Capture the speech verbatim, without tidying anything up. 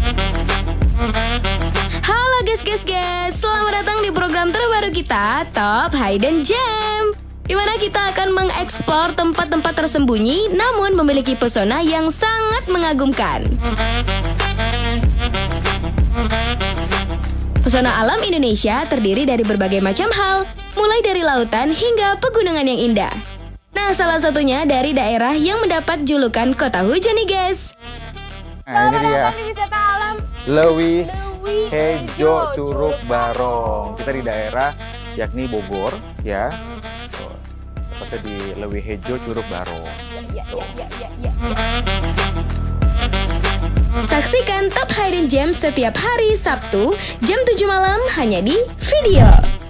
Halo guys guys guys, selamat datang di program terbaru kita, Top Hidden Gem, di mana kita akan mengeksplor tempat-tempat tersembunyi namun memiliki pesona yang sangat mengagumkan. Pesona alam Indonesia terdiri dari berbagai macam hal, mulai dari lautan hingga pegunungan yang indah. Nah, salah satunya dari daerah yang mendapat julukan Kota Hujan nih guys. Nah, ini dia di wisata alam Leuwi Leuwi Hejo Curug Barong. Kita di daerah yakni Bogor ya. Tuh, tepatnya di Leuwi Hejo Curug Barong. Ya, ya, ya, ya, ya, ya. Saksikan Top Hidden Gem setiap hari Sabtu jam tujuh malam hanya di Video.